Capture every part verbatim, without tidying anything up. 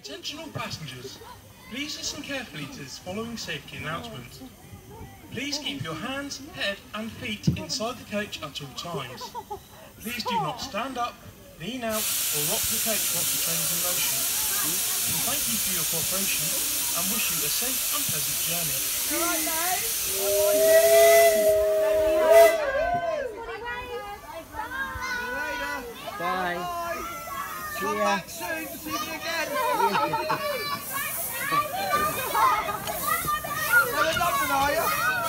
Attention all passengers, please listen carefully to this following safety announcement. Please keep your hands, head and feet inside the coach at all times. Please do not stand up, lean out or rock the coach whilst the train is in motion. We thank you for your cooperation and wish you a safe and pleasant journey. Bye. Come back soon to see me again. Never done, are you?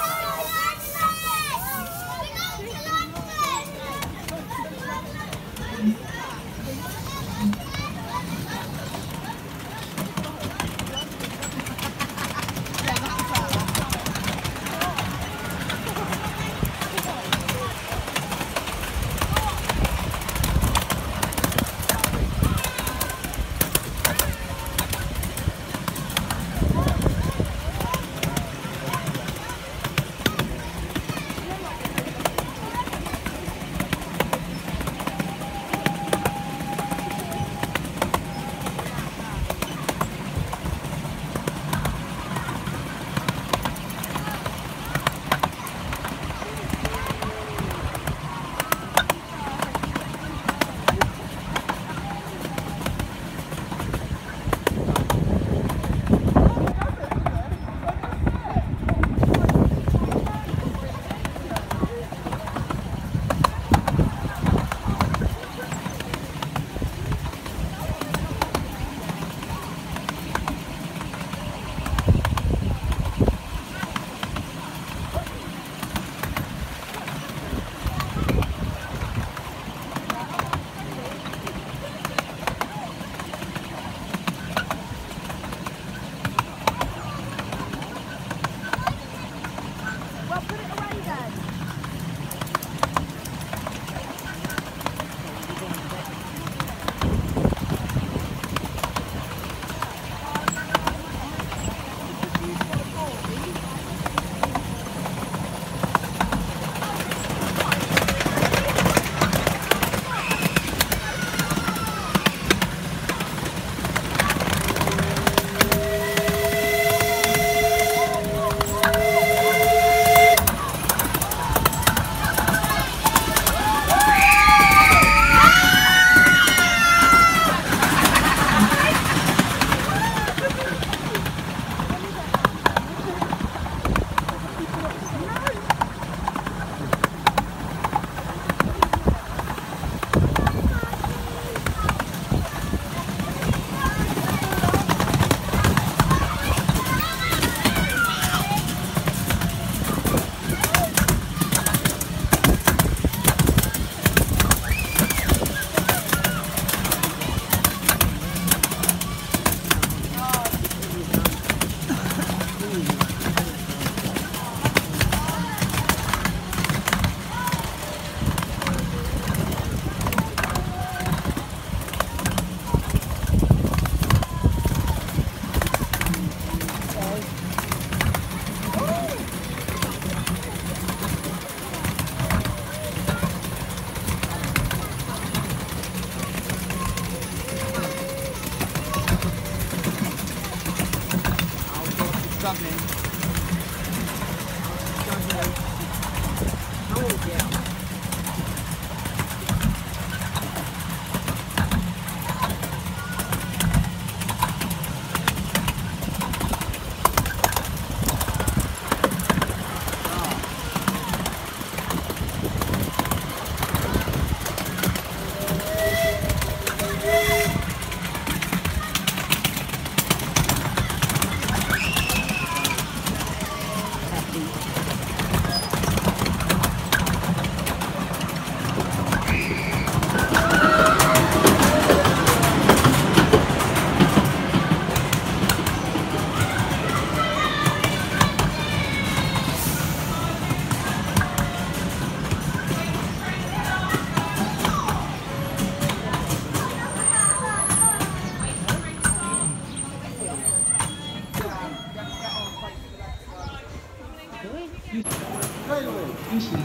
This is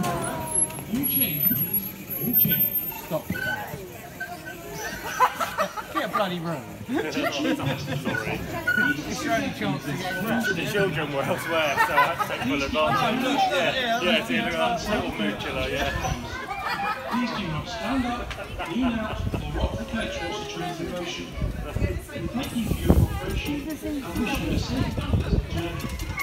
you change, please. You change. Stop that. Get a bloody bloody room. Sorry. It's your only chance to get crashed. The children were elsewhere, so I had to take full advantage. Yeah, yeah, so you look like a total moochula, yeah. Please do not stand up, lean out, or rock the coach whilst the train is in motion. We thank you for your cooperation and wish you a safe and pleasant journey.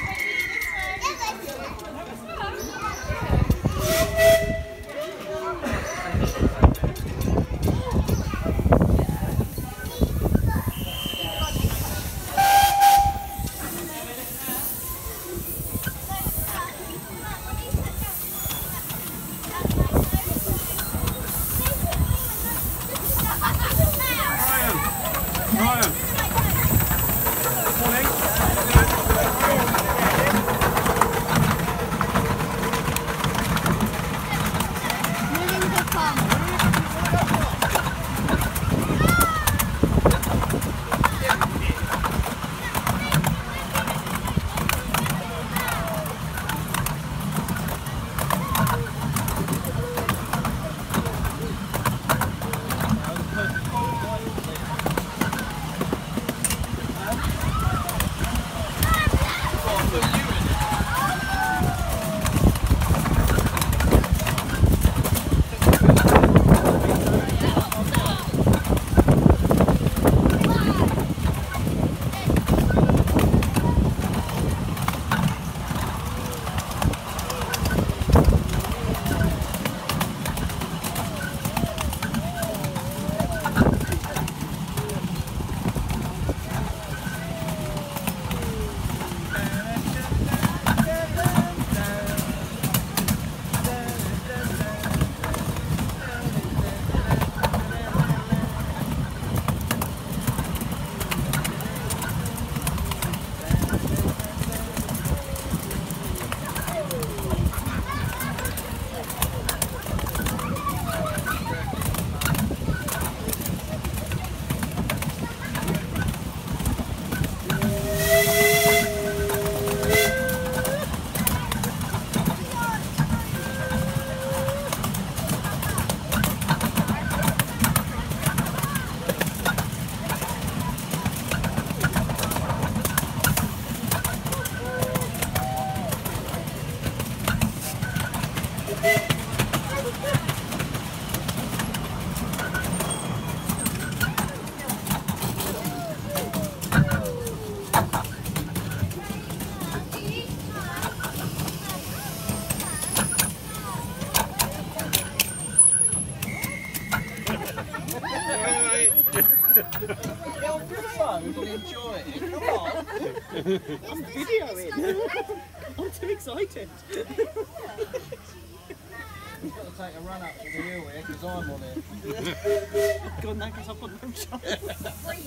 Enjoy it. Come on. I'm videoing. I'm too excited. You've got to take a run up to the hill here because I'm on it. God, no, because I've got no chance.